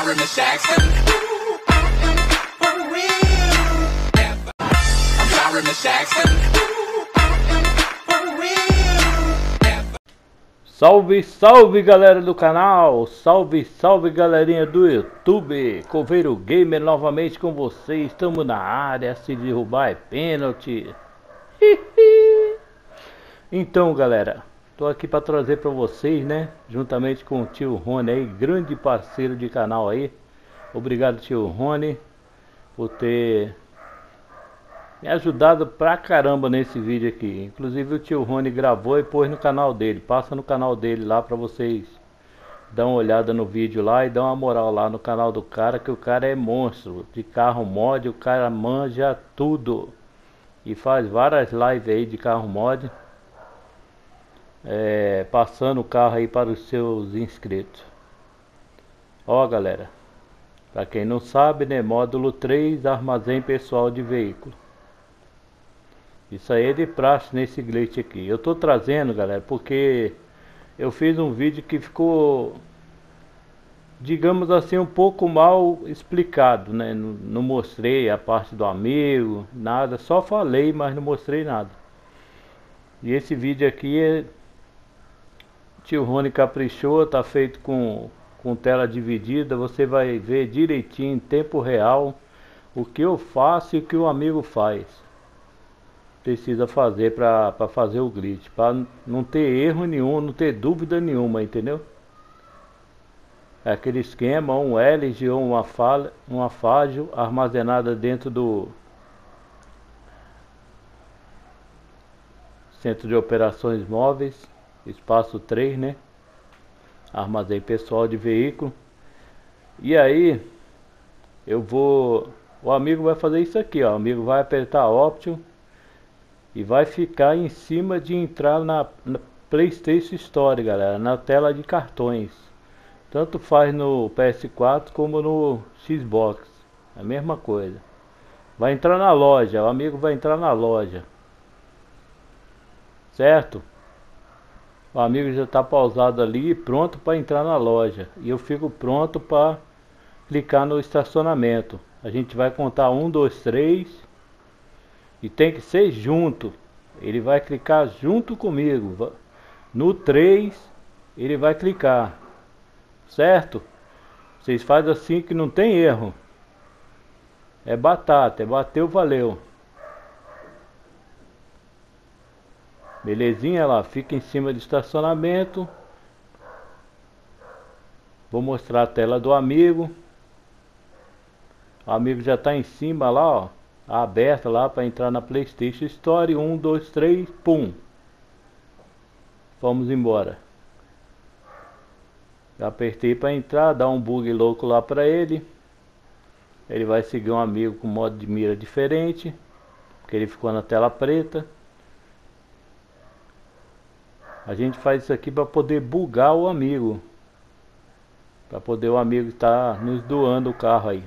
sorry, Miss Jackson. For real. I'm sorry, Miss Jackson. For real. Salve, salve galera do canal, salve, salve galerinha do YouTube, Coveiro Gamer novamente com vocês, estamos na área, se derrubar é pênalti. Então galera, tô aqui para trazer para vocês, né, juntamente com o tio Rony aí, grande parceiro de canal aí. Obrigado tio Rony por ter me ajudado pra caramba nesse vídeo aqui. Inclusive o tio Rony gravou e pôs no canal dele. Passa no canal dele lá pra vocês dar uma olhada no vídeo lá e dar uma moral lá no canal do cara, que o cara é monstro de carro mod, o cara manja tudo e faz várias lives aí de carro mod, passando o carro aí para os seus inscritos. Ó galera, pra quem não sabe, né, módulo 3, armazém pessoal de veículo. Isso aí é de praxe nesse glitch aqui. Eu tô trazendo, galera, porque eu fiz um vídeo que ficou, digamos assim, um pouco mal explicado, né? Não mostrei a parte do amigo, nada. Só falei, mas não mostrei nada. E esse vídeo aqui tio Rony caprichou, tá feito com tela dividida. Você vai ver direitinho, em tempo real, o que eu faço e o que o amigo faz. Precisa fazer para fazer o glitch, para não ter erro nenhum, não ter dúvida nenhuma, entendeu? É aquele esquema, um LG ou uma Fágio armazenada dentro do Centro de Operações Móveis, espaço 3, né? Armazém pessoal de veículo. E aí o amigo vai fazer isso aqui, ó. O amigo vai apertar Option e vai ficar em cima de entrar na PlayStation Store, galera, na tela de cartões. Tanto faz no PS4 como no Xbox, a mesma coisa. Vai entrar na loja, o amigo vai entrar na loja, certo? O amigo já está pausado ali, pronto para entrar na loja. E eu fico pronto para clicar no estacionamento. A gente vai contar 1, 2, 3... E tem que ser junto. Ele vai clicar junto comigo. No 3 ele vai clicar. Certo? Vocês fazem assim que não tem erro. É batata, é bateu, valeu. Belezinha lá, fica em cima do estacionamento. Vou mostrar a tela do amigo. O amigo já está em cima lá, ó, aberta lá para entrar na PlayStation Store. 1, 2, 3, pum. Vamos embora. Já apertei para entrar, dá um bug louco lá para ele. Ele vai seguir um amigo com modo de mira diferente, porque ele ficou na tela preta. A gente faz isso aqui para poder bugar o amigo, para poder o amigo estar nos doando o carro aí.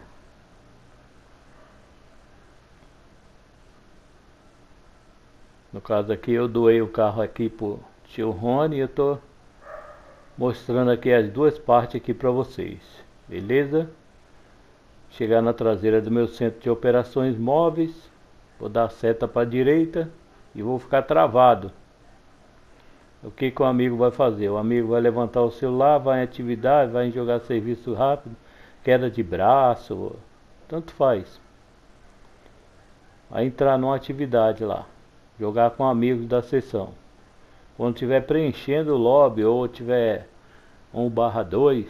No caso aqui eu doei o carro aqui pro tio Rony e eu tô mostrando aqui as duas partes aqui para vocês, beleza? Chegar na traseira do meu centro de operações móveis, vou dar seta para a direita e vou ficar travado. O que o amigo vai fazer? O amigo vai levantar o celular, vai em atividade, vai em jogar serviço rápido, queda de braço, tanto faz. Vai entrar numa atividade lá, jogar com amigos da sessão. Quando estiver preenchendo o lobby ou tiver 1/2,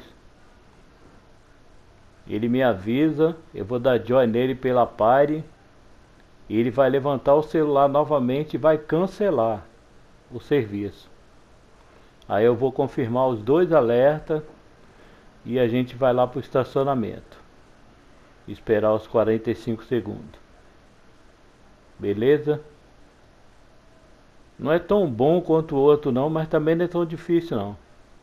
ele me avisa, eu vou dar join nele pela party e ele vai levantar o celular novamente e vai cancelar o serviço. Aí eu vou confirmar os dois alertas e a gente vai lá para o estacionamento, esperar os 45 segundos. Beleza? Não é tão bom quanto o outro não, mas também não é tão difícil não.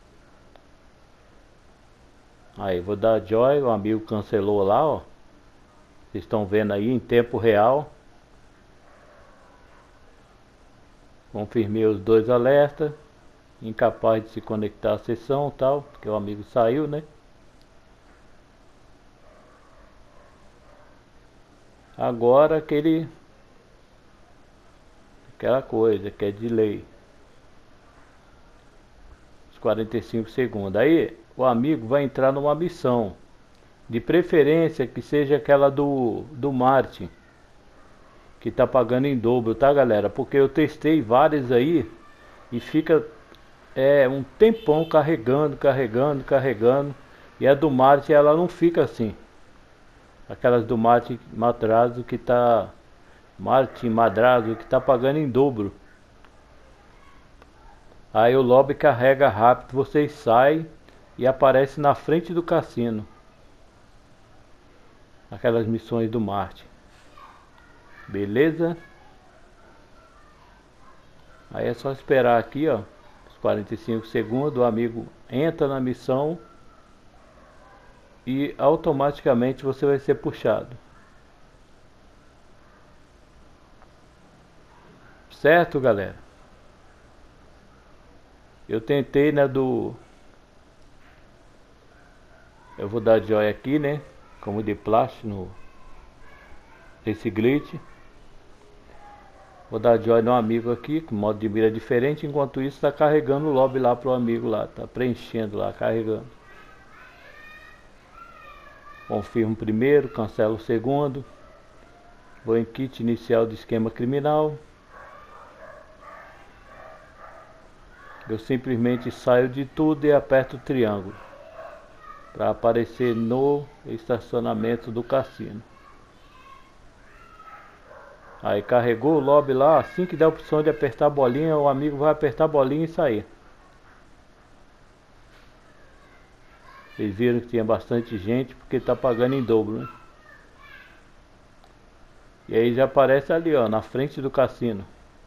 Aí vou dar joy, o amigo cancelou lá, ó. Vocês estão vendo aí em tempo real. Confirmei os dois alertas. Incapaz de se conectar à sessão, tal, porque o amigo saiu, né? agora aquela coisa que é de lei, os 45 segundos. Aí o amigo vai entrar numa missão, de preferência que seja aquela do Martin, que tá pagando em dobro, tá galera? Porque eu testei várias aí e fica um tempão carregando, e a do Martin ela não fica assim. Aquelas do Martin Madrazo que tá pagando em dobro. Aí o lobby carrega rápido, vocês saem e aparece na frente do cassino. Aquelas missões do Martin. Beleza? Aí é só esperar aqui, ó, os 45 segundos, o amigo entra na missão e automaticamente você vai ser puxado. Certo, galera? Eu tentei eu vou dar joy aqui, né? Como de plástico nesse glitch. Vou dar joy no amigo aqui, com modo de mira diferente. Enquanto isso tá carregando o lobby lá pro amigo lá. Tá preenchendo lá, carregando. Confirmo o primeiro, cancelo o segundo. Vou em kit inicial do esquema criminal. Eu simplesmente saio de tudo e aperto o triângulo para aparecer no estacionamento do cassino. Aí carregou o lobby lá, assim que der a opção de apertar a bolinha, o amigo vai apertar a bolinha e sair. Vocês viram que tinha bastante gente porque tá pagando em dobro, né? E aí já aparece ali, ó, na frente do cassino.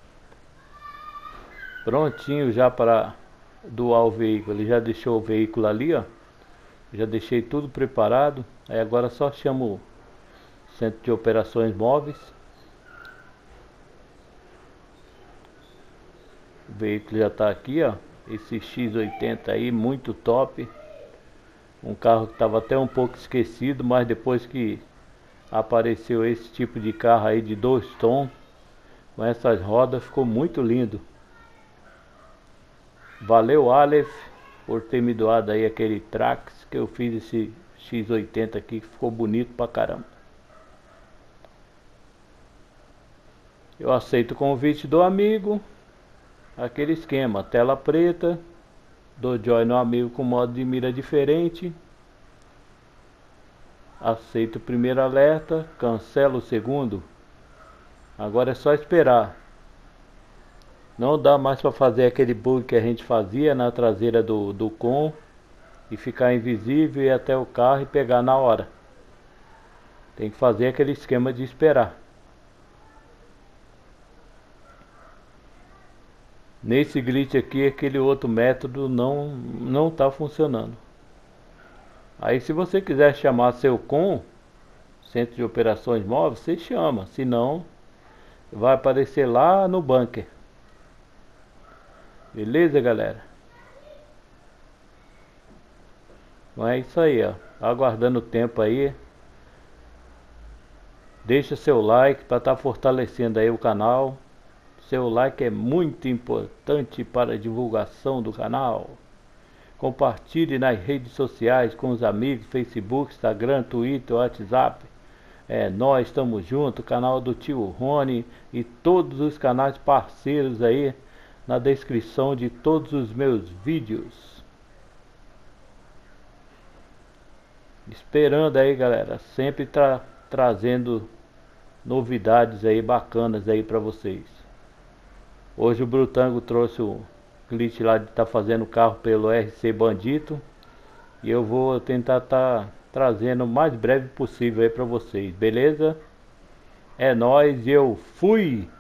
Prontinho já para doar o veículo. Ele já deixou o veículo ali, ó. Já deixei tudo preparado. Aí agora só chamo o centro de operações móveis. O veículo já está aqui, ó. Esse X80 aí, muito top. Um carro que estava até um pouco esquecido, mas depois que apareceu esse tipo de carro aí de 2 tons, com essas rodas, ficou muito lindo. Valeu, Aleph, por ter me doado aí aquele Trax, que eu fiz esse X80 aqui, que ficou bonito pra caramba. Eu aceito o convite do amigo. Aquele esquema, tela preta. Dou joy no amigo com modo de mira diferente. Aceito o primeiro alerta, cancelo o segundo. Agora é só esperar. Não dá mais para fazer aquele bug que a gente fazia na traseira do com e ficar invisível e ir até o carro e pegar na hora. Tem que fazer aquele esquema de esperar. Nesse glitch aqui, aquele outro método não está funcionando. Aí se você quiser chamar seu com, centro de operações móveis, você chama. Se não, vai aparecer lá no bunker. Beleza, galera? Então é isso aí, ó. Aguardando o tempo aí. Deixa seu like para estar fortalecendo aí o canal. Seu like é muito importante para a divulgação do canal. Compartilhe nas redes sociais com os amigos, Facebook, Instagram, Twitter, WhatsApp. Nós estamos juntos, canal do tio Rony e todos os canais parceiros aí na descrição de todos os meus vídeos. Esperando aí, galera, sempre trazendo novidades aí bacanas aí para vocês. Hoje o Brutango trouxe o glitch lá de estar fazendo o carro pelo RC Bandito. E eu vou tentar estar trazendo o mais breve possível aí para vocês, beleza? É nóis, eu fui!